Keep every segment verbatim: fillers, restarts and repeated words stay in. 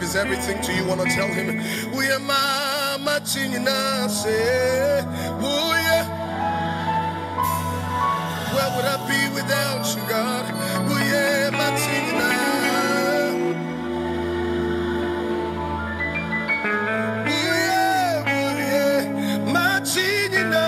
is everything to you, want to tell him, we are mama chingina say, oh yeah. Where would I be without you, God? Oh yeah, my chingina. Oh yeah, oh yeah, my chingina.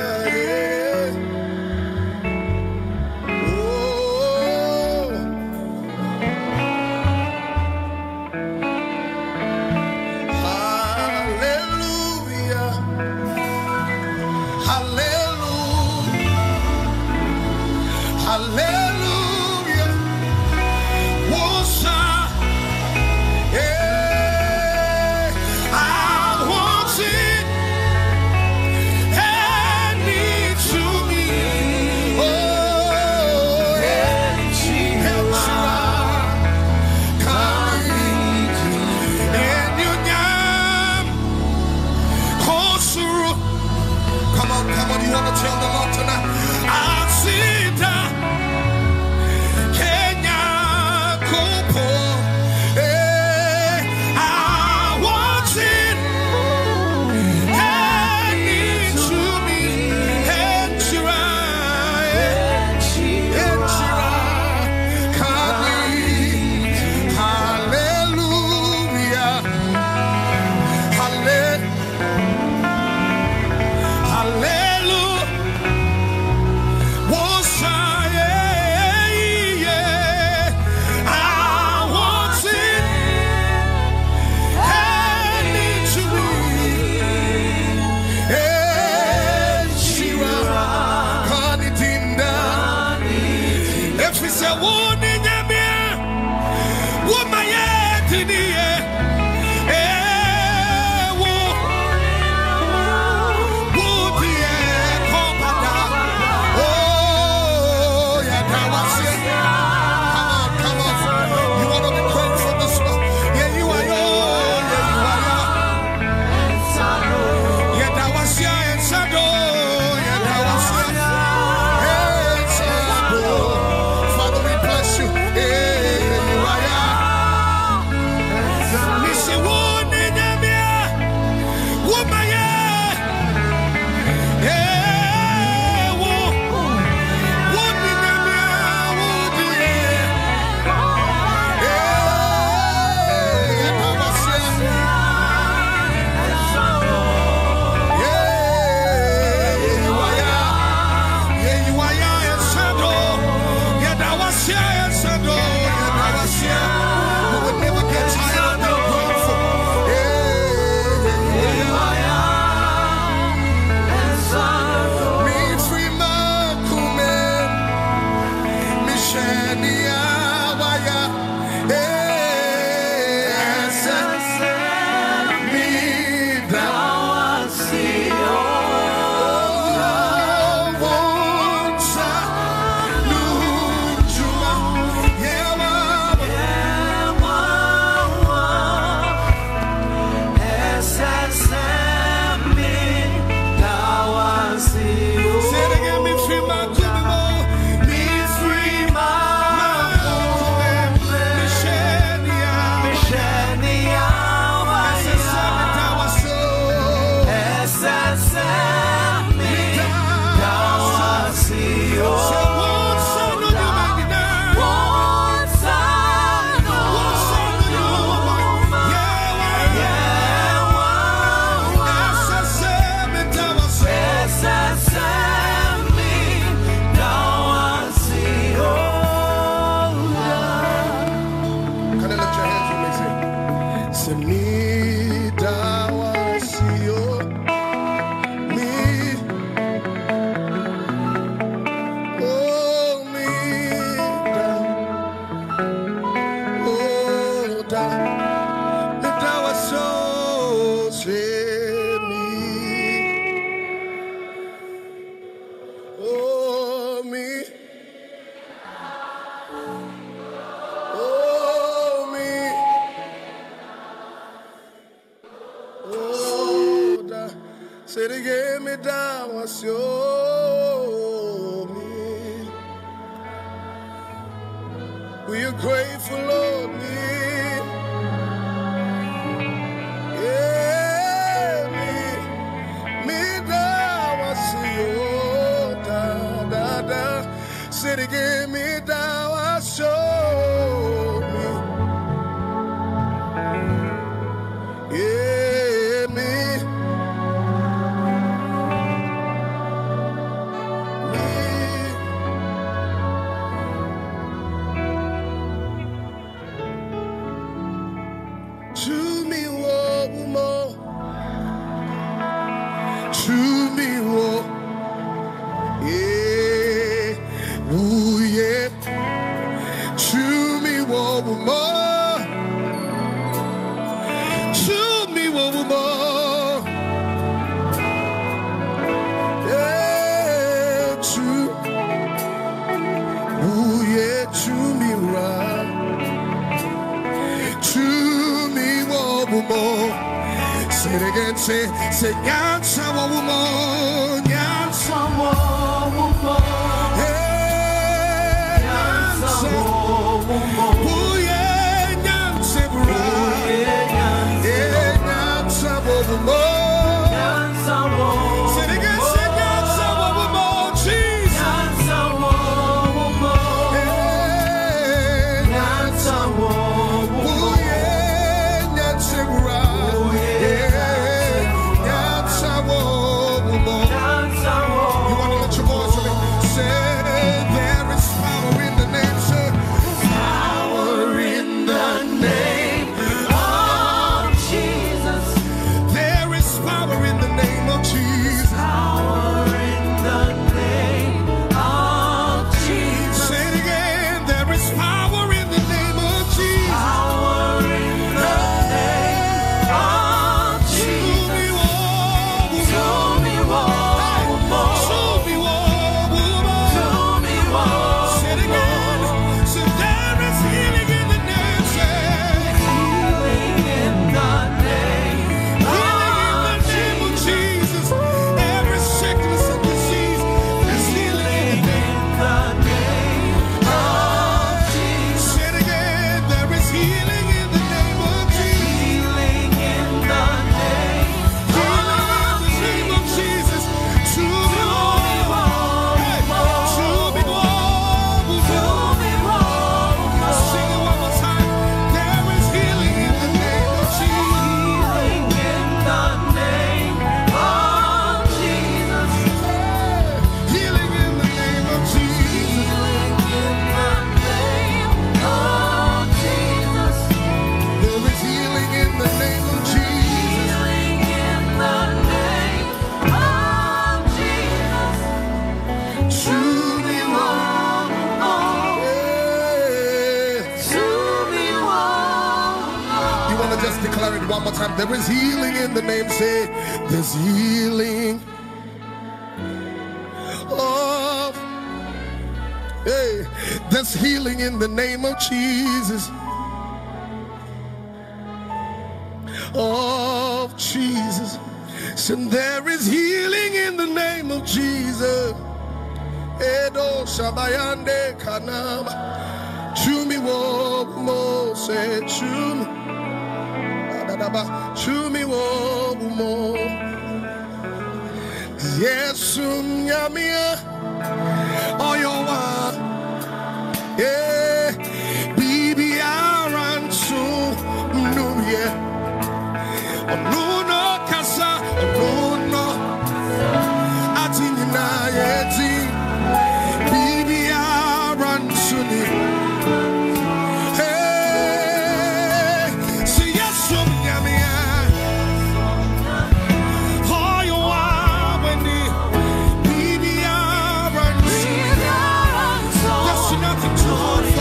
Say they gave me down, what's your me? We are grateful, Lord, me. Say it again, me thou hast shown me. Yeah, me. To me, oh, more. To me, oh, yeah, ooh, yeah. To me, oh, more. To me, oh, more. Yeah, to, ooh, yeah, to me, right. To me, oh, more. Say it again, say, say, Yansa woman, Yansa woman, hey, Yansa woman, oh yeah, Yansa woman, yeah, Yansa woman, Yansa woman. Say it again, say, Yansa woman, Jesus, Yansa woman, hey, Yansa woman, oh yeah, Yansa woman. One more time. There is healing in the name. Say, there's healing. Oh, hey, there's healing in the name of Jesus. Of Jesus. So there is healing in the name of Jesus. Edo Shabayande Kanama. Chumi wo mo say chumi. To me, oh, more. Yes, Yamia, oh, you are, yeah, baby, I run to no, yeah, no, no, Casa, no, no, I think I baby, I run to me. Nothing too hard for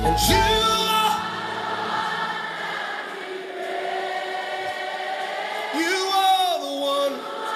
And you are, you are the one.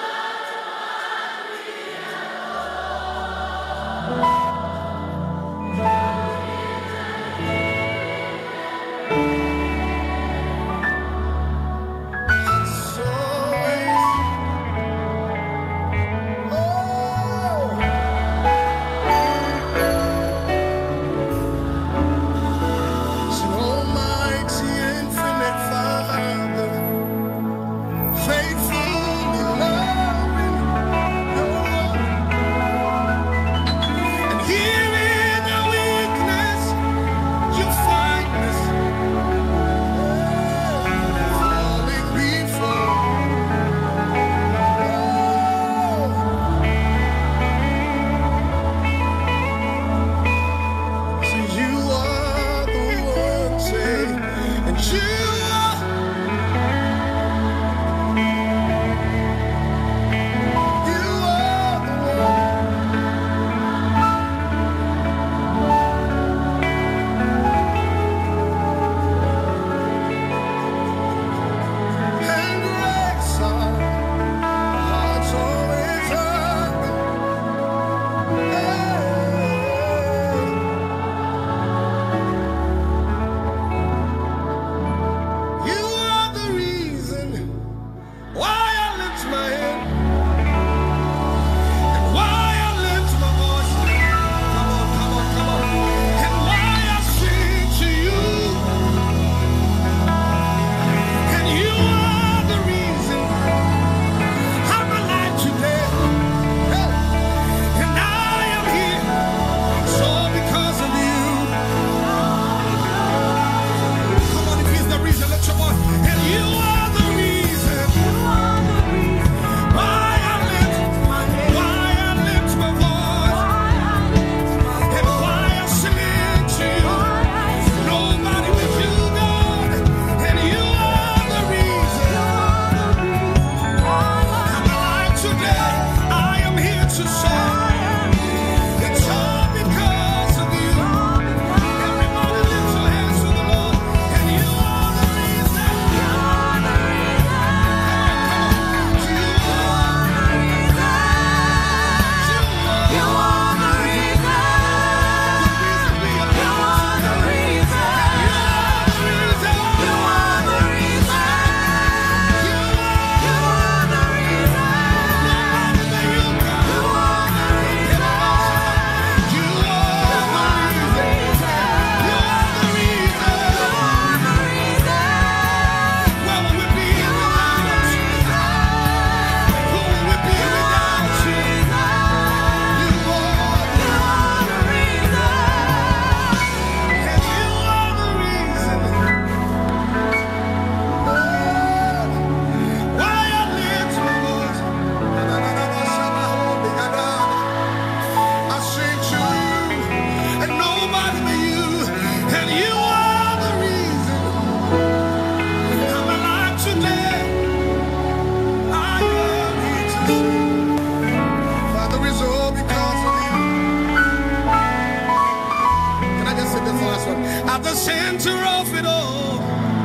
At the center of it all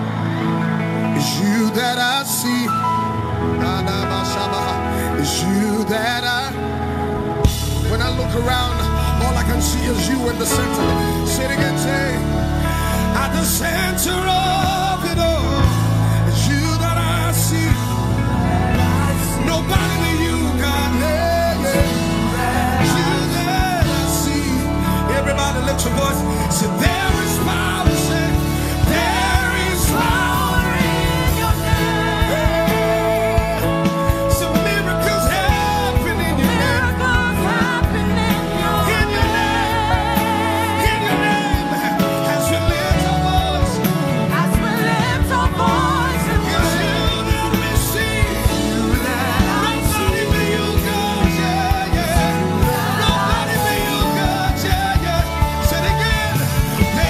is you that I see. Is you that I, when I look around, all I can see is you in the center. Say it again, say, at the center of it all is you that I see. Nobody but you, God. Yeah, yeah. Is you that I see. Everybody lift your voice. Say, there is power. Say, there is power in your name. Yeah. Some miracles happen in your name. Miracles happen in your name. In your name. In your name. As we lift our voice. As we lift our voice. It's you that we see. You that I see. Nobody but you, God. Yeah, yeah. Nobody but you, God. Yeah, yeah. Say it again.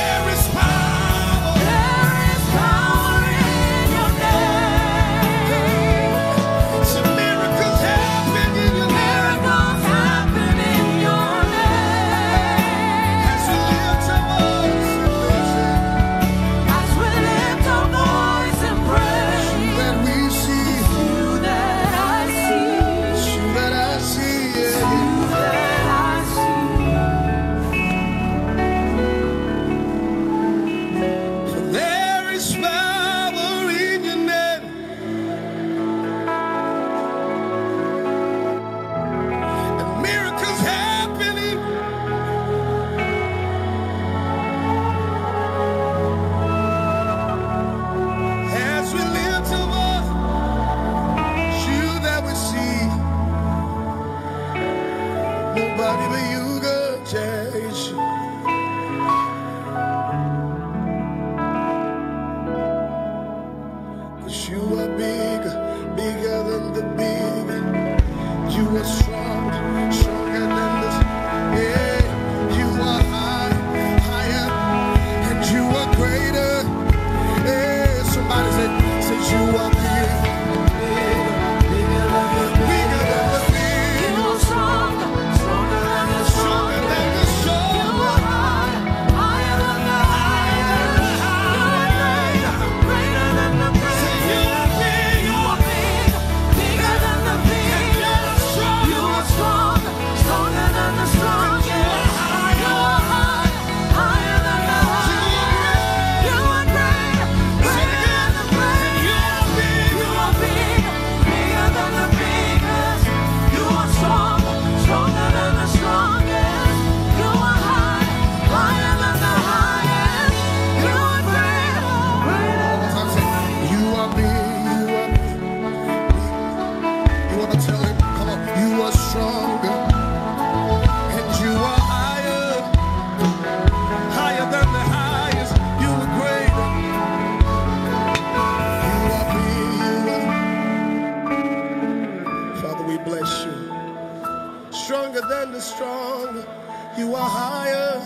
greater,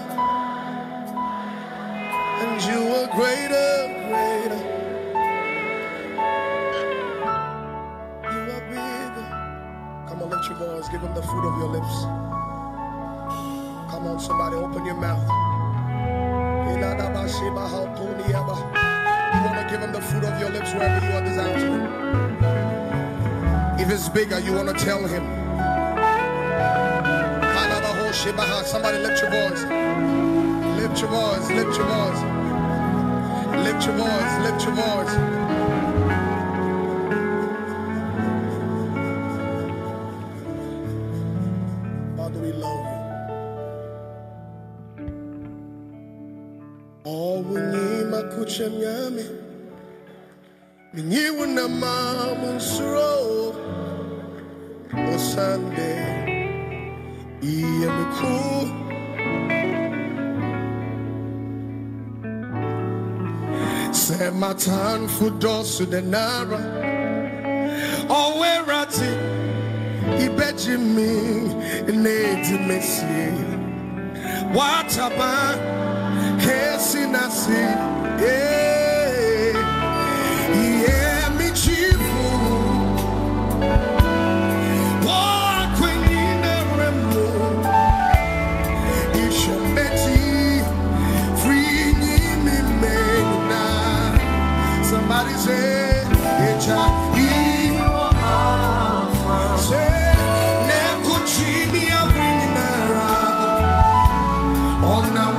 and you are greater, greater. You are bigger. Come on, lift your voice. Give him the fruit of your lips. Come on, somebody, open your mouth. You want to give him the fruit of your lips wherever you are this afternoon. If it's bigger, you want to tell him. Somebody lift your voice. Lift your voice, lift your voice. Lift your voice, lift your voice. Father, we love you. Oh, we need my kuchem yami. Minyi wuna mamun suro. O Sunday. Iye miku. Se matan fudosu denara. Owe rati. Ibeji mi. Nedi mesi. Wataba. Kesi nasi. Yeah. Yeah, mi chifu. Walk when you never move. Isha beti. Free me me now. Somebody say, Echa. Say, Never cheat me, I'm bringing her out. On now,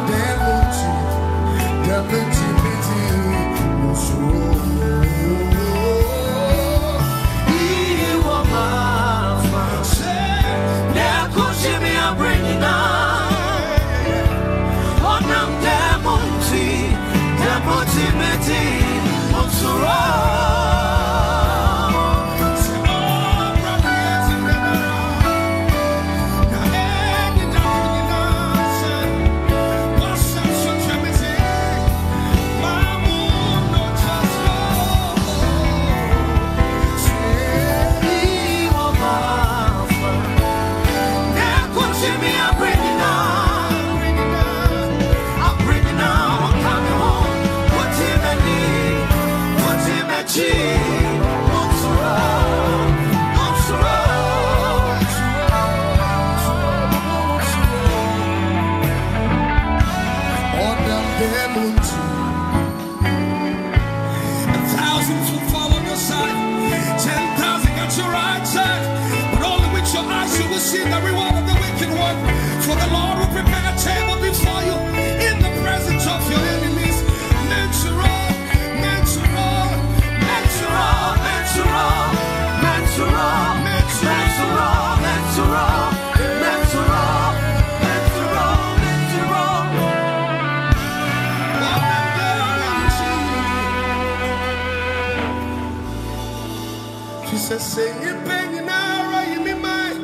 say you bang and I you me mine.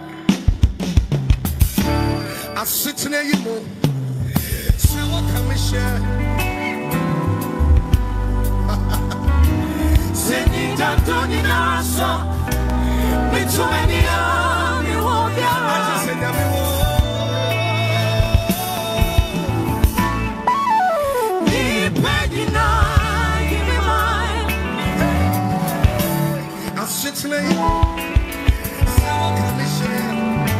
I sit in a you move. So what can we share? Send you down to the nasa. Me too many army won't be I just said that we won't. Me bang and I. Sitting there, so can we share?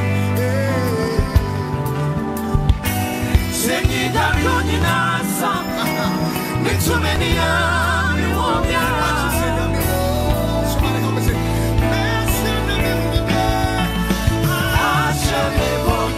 Sing it out, don't you know? Me too many army, you won't be around. Somebody help me say, Messi, the middle of the day. I shall be born.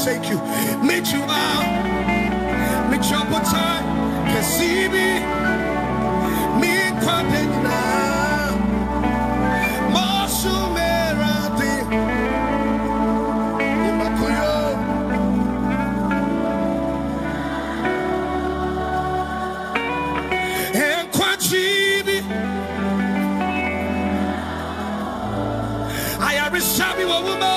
forsake you. Meet you out. Meet your time. Can see me. Me content now. Masumerati. Imakuyo. And Kwachibi. I am Rishabi Wawumo.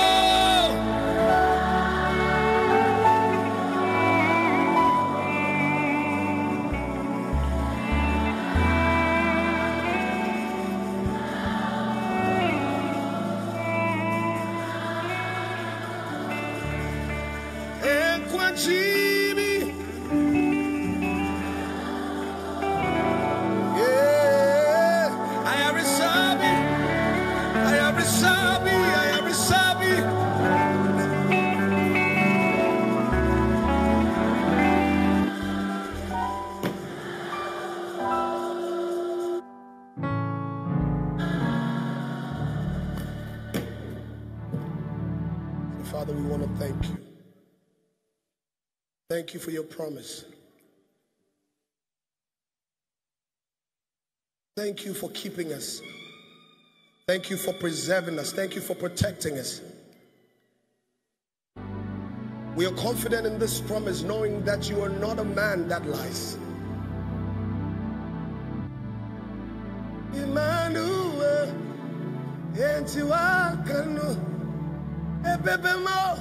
Father, we want to thank you. Thank you for your promise. Thank you for keeping us. Thank you for preserving us. Thank you for protecting us. We are confident in this promise, knowing that you are not a man that lies. Emmanuel, and you are canoe. Ebebemo,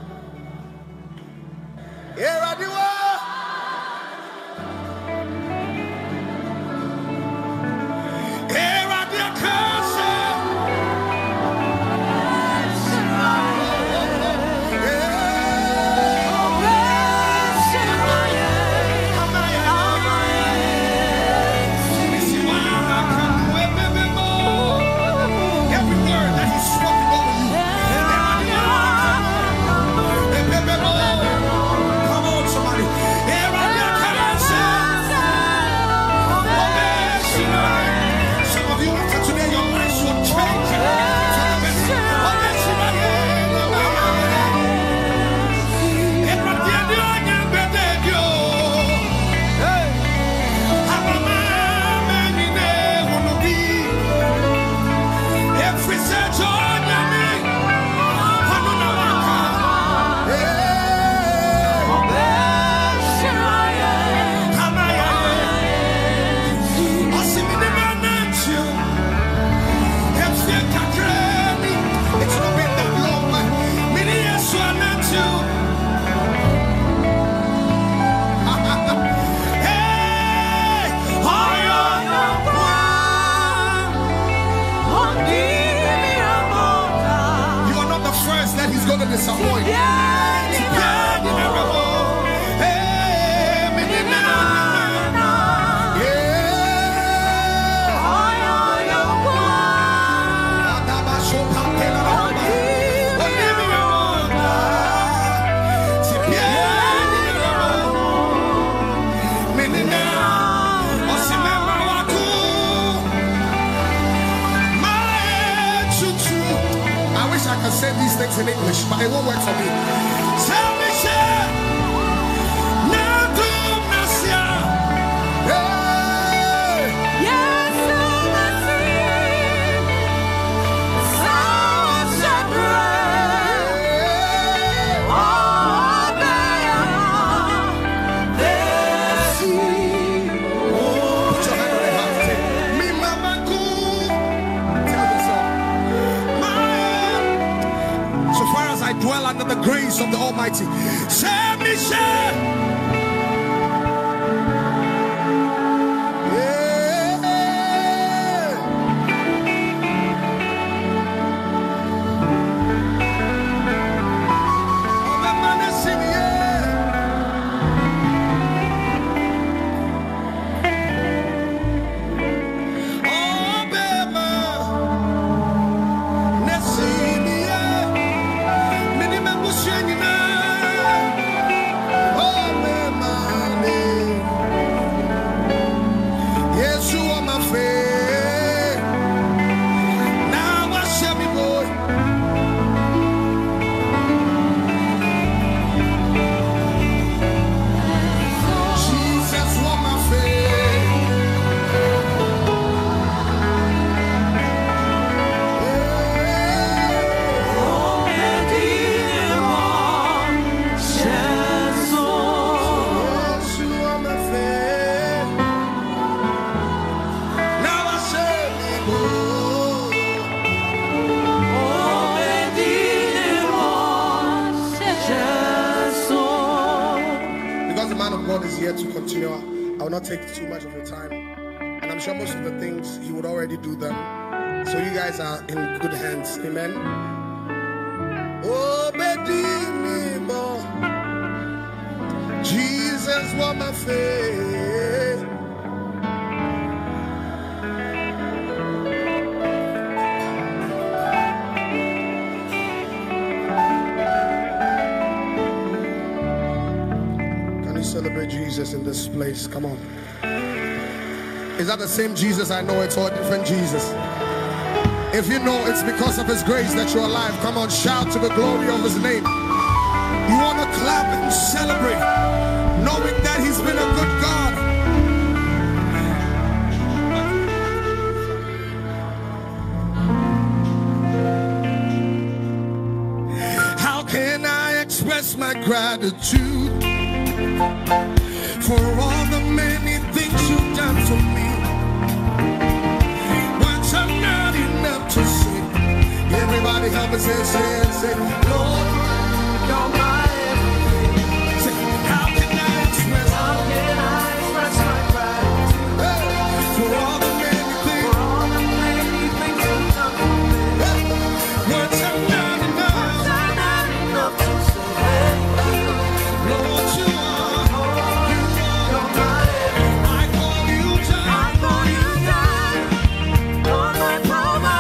Eradiwa, Eradiakasa, every word that he's spoken over you. Come on, somebody. Some of you after today, your lives will change. Disappoint. Yeah, yeah, I say these things in English, but it won't work for me. Tell me, say, now do Nasia. Yes, put your hand on the heart. Say, me mama cool. Tell yourself, so far as I dwell under the grace of the Almighty, say me, say. Oh, because the man of God is here to continue, I will not take too much of your time. And I'm sure most of the things he would already do them. So you guys are in good hands. Amen. Oh, Bedimo, Jesus was my faith. Can you celebrate Jesus in this place? Come on. Is that the same Jesus? I know it's all different Jesus. If you know it's because of his grace that you're alive, come on, shout to the glory of his name. You want to clap and celebrate, knowing that he's been a good God. How can I express my gratitude for all the many things you've done for me? Once I'm not enough to say. Everybody help us say, say, say, Lord, you're my everything. Say, how can I express, how can I express my gratitude hey, for all the many things, for all the many things you've done for me? Hey, once I'm not enough, once I'm not enough to say thank you, Lord, you are, Lord, you are, you're my everything. I call you time, I call you time, Lord, my provider.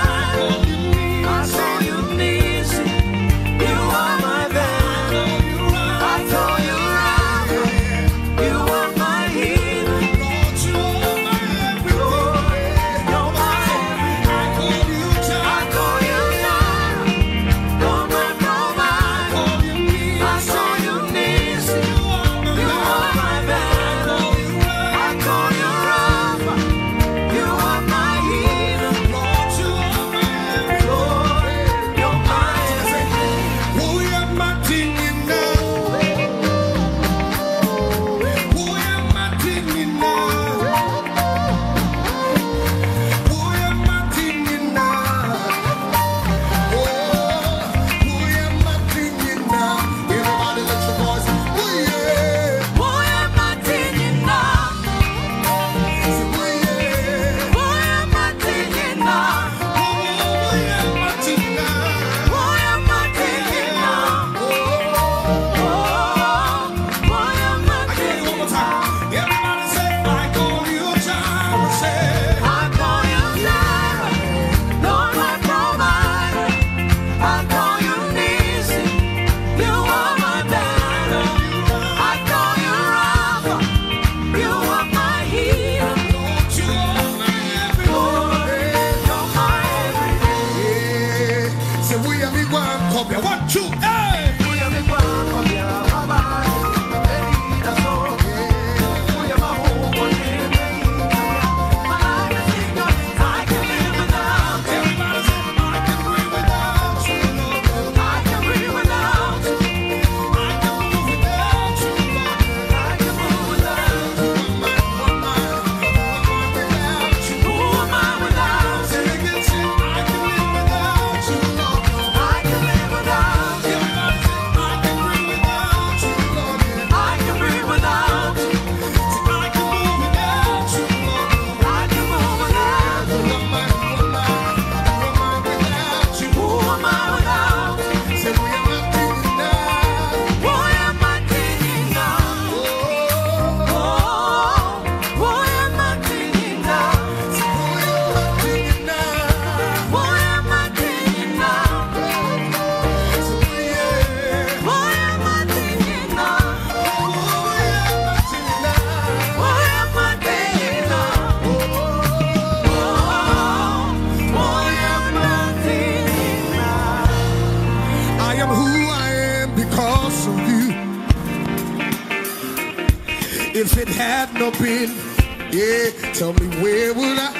If it had not been, yeah, tell me where would I?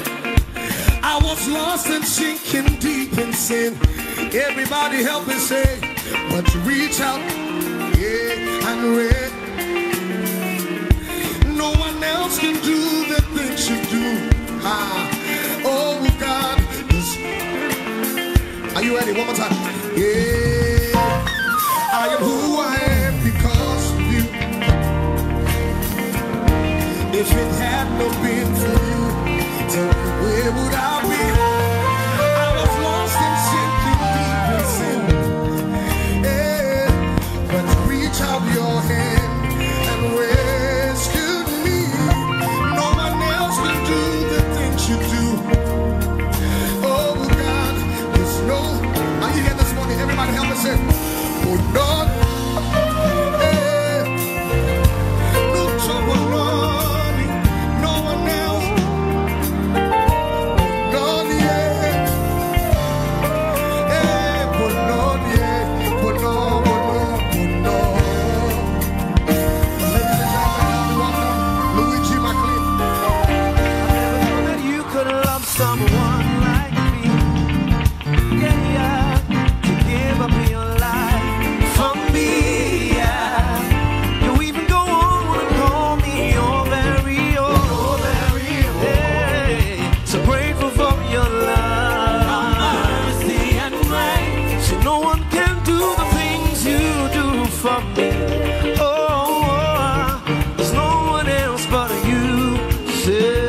I was lost and sinking deep in sin. Everybody help me say, but you reach out, yeah, and read. No one else can do the things you do. Ah, oh God, this. Are you ready? One more time. Yeah, I am who I am because of you. If it had not been for you, tell me where would I be? I was lost in sinking deep in sin. Yeah, but reach out your hand and rescue me. No one else can do the things you do. Oh God, there's no. Are you here this morning? Everybody help me say, oh Lord. Someone like me, yeah, yeah, to give up your life for me, yeah. You even go on and call me your very own, your very own. Yeah. So grateful for your love, your mercy and grace. So no one can do the things you do for me. Oh, oh, there's no one else but you. Say,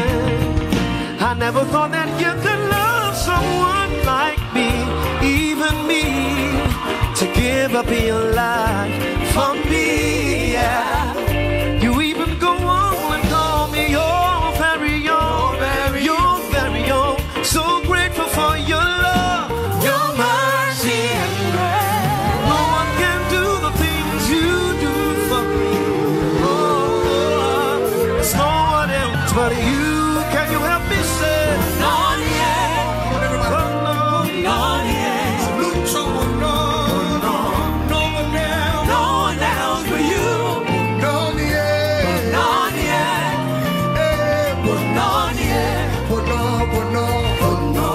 I never thought that you could love someone like me, even me, to give up your life for me, yeah. You even go on and call me your very own, your very own. So grateful for your love, your mercy and grace. No one can do the things you do for me. Oh, there's no one else but you. Can you help me say, not yet, oh, no, not yet. No, no, no, no one else, no one else but you. not yet, Not yet, eh, but not yet, but no, but no, but no,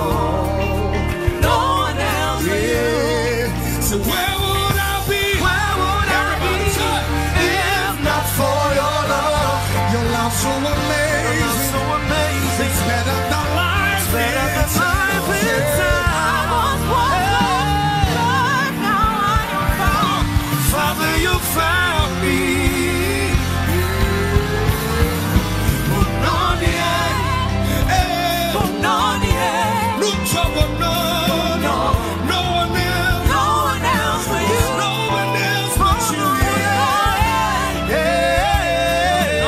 no one else but you. yeah. So where would I be? Where would I be If not for your love, your love so amazing, so amazing? it's better than life, Better than life itself. I was one, now I am found. Father, you found me. But not yet, eh, But not yet, no trouble, no, no, no one else, no one else but you. no one else but you, yeah, yeah,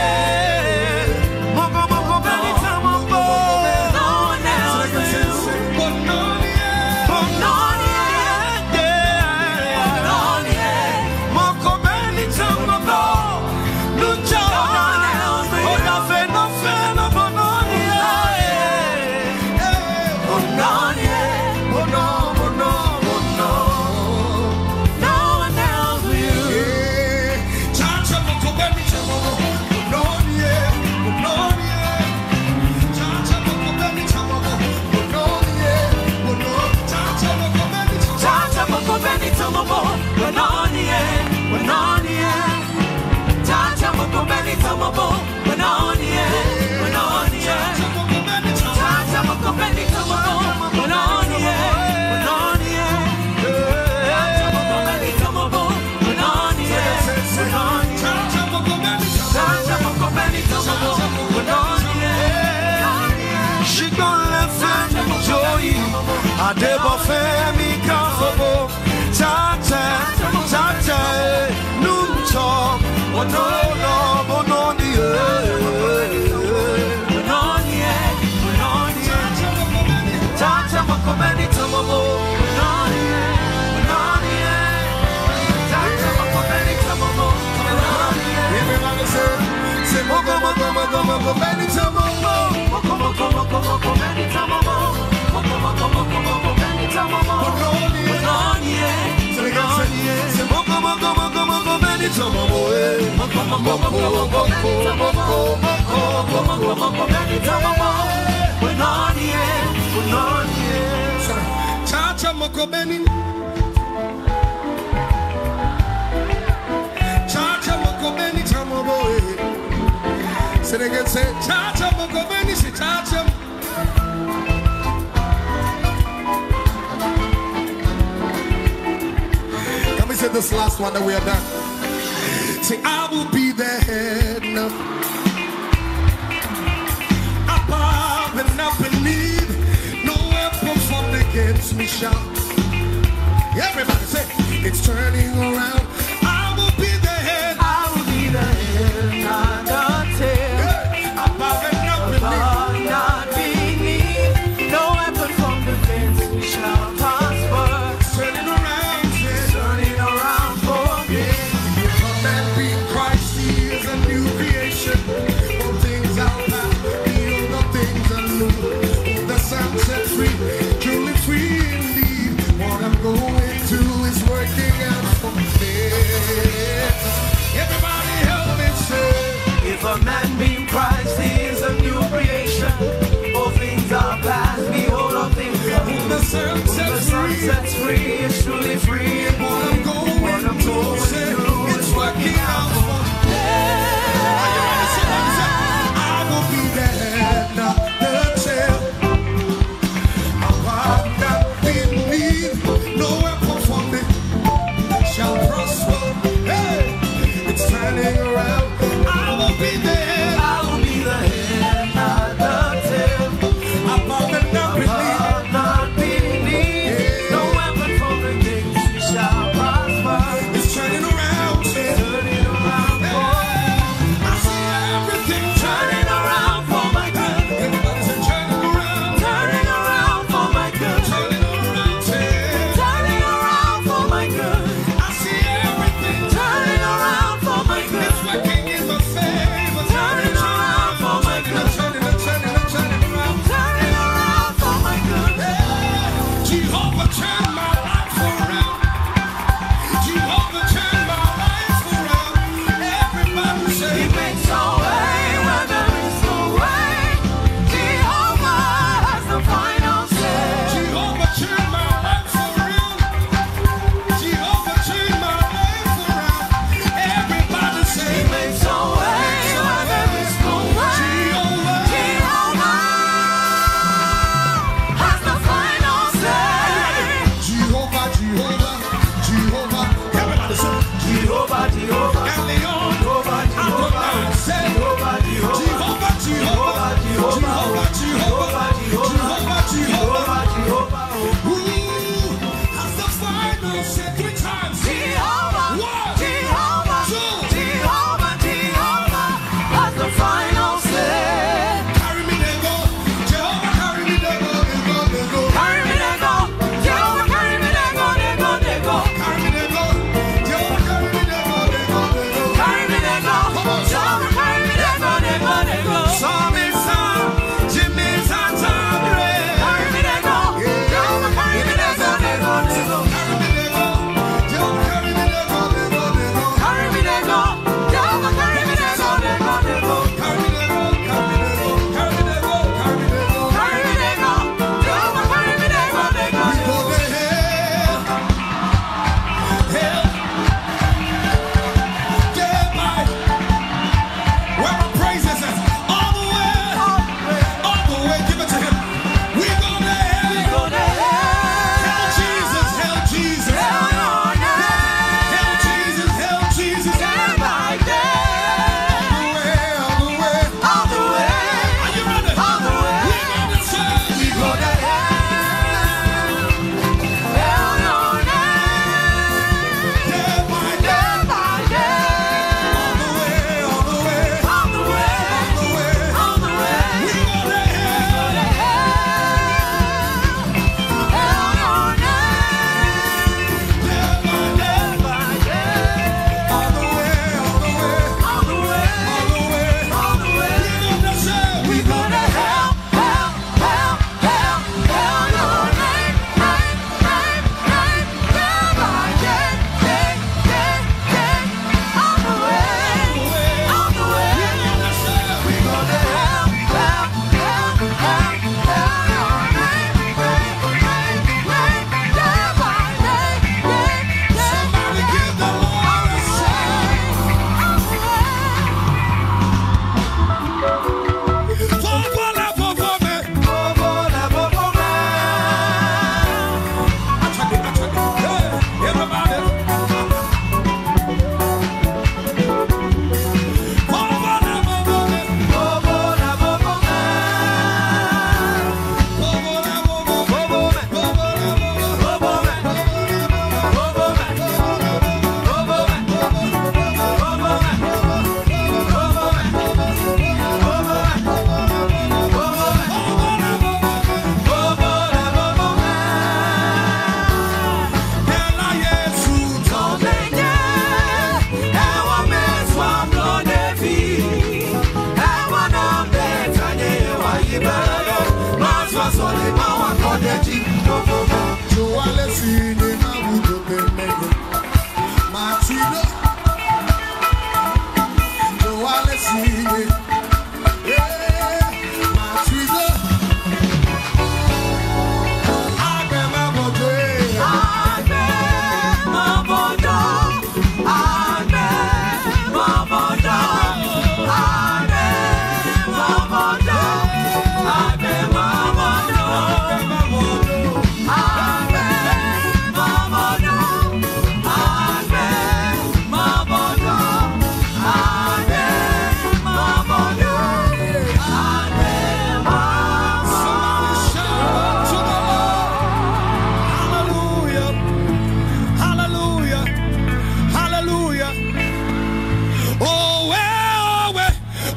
Moko, moko, beni, tamoko. No one else but you. but not yet, But not yet, yeah. Not yet. Moko, beni, tamoko. Lucha, no one else but you. Oda fe, no fe, no, but not yet. But not yet. but no, but no, but no. No one else but you. Yeah, Chacha moko beni chamamo, but not yet, but not yet. Chacha moko beni chamamo, but not yet, but no. Chacha moko beni chamamo, Chacha moko beni tamoko. But not yet. But not yet. Chacha moko beni tamoko. But not yet. But not yet. Chacha moko beni chamamo. Chacha moko beni tamoko. But not yet. But not yet. Chacha moko beni tamoko. But not yet. But not yet. Chacha moko beni chamamo. Chacha moko beni tamoko. But not yet. She gonna find joy. I never found me comfortable. Chacha, chacha, no talk. Oh no, no, but not yet. But not yet. But not yet. Chacha moko beni tamoko. But not yet. But not yet. Chacha moko beni tamoko. But not yet. Everybody say, say moko moko moko moko beni chamamo. Moko, moko, moko, moko, beni tamoko. Moko, moko, moko, moko, beni tamoko. But not yet. But not yet. So they can say, say moko moko moko moko beni chamamo, eh. Moko, moko, moko, moko, beni tamoko. Moko, moko, moko, beni tamoko. But not yet. But not yet. Chacha moko beni. Chacha moko beni chamamo, eh. So they can say, Chacha moko beni, say Chacha. Can we say this last one that we are done? Say, I will be the head now. against me shall. Everybody say, it's turning around. I will be the head. I will be the head, not the tail. Yeah. Above and not Above, beneath. not beneath. No weapon formed against me shall prosper. It's turning around, yeah. Turning around for me. If a man be in Christ, he is a new creation. All things are past, behold, all things are new. Whom the Son set free, truly free indeed. What I'm going to is working out for me. Everybody help me say, If a man be in Christ, he is a new creation. All things are past, behold, all things are new. whom the Son Whom the set Son free. sets free is truly free. And What I'm going what I'm to going say, to it's working out for me. Are you ready to say what he said? I will be the head, not the tail. Above, not beneath. No weapon for me shall prosper. Hey, it's turning around. I will be the head. I will be the head, not the tail. Above and not beneath. Above, not beneath. No weapon formed against me shall prosper. It's turning around. Yeah. Turning around for I see everything turning. turning around for my good. Everybody say turning around. Turning around for my good. Turning around. Yeah. Turning around for my good. I see everything Turning around for my good. It's working in my favor. Turning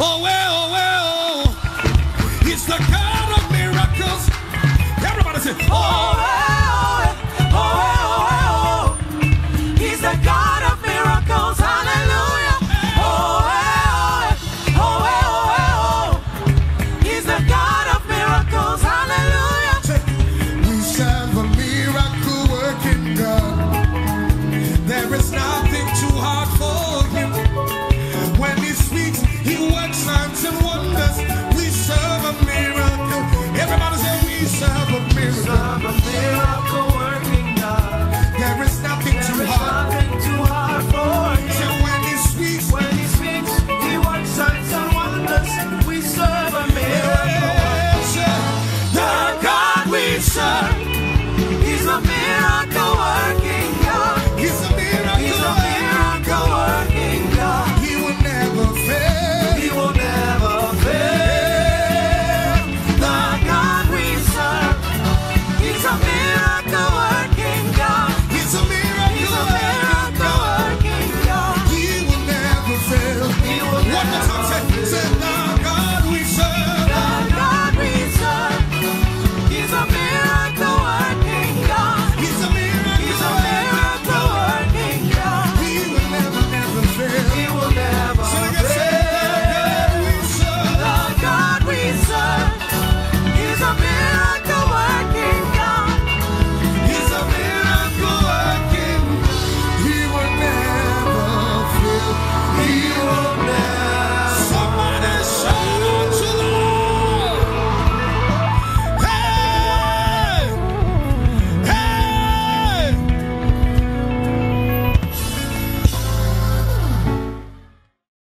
Oh, well, oh, well. He's the God of miracles. Everybody say, oh, well.